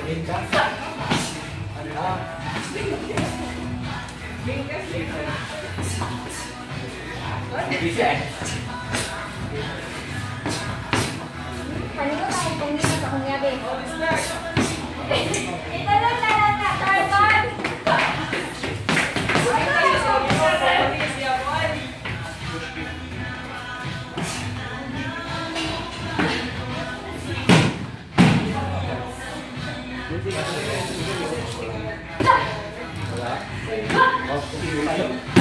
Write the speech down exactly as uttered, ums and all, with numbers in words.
Bisa. Kanino tayo pumisa sa kunyabi? Ito lang na lang na, Tartan! Wala. Oh,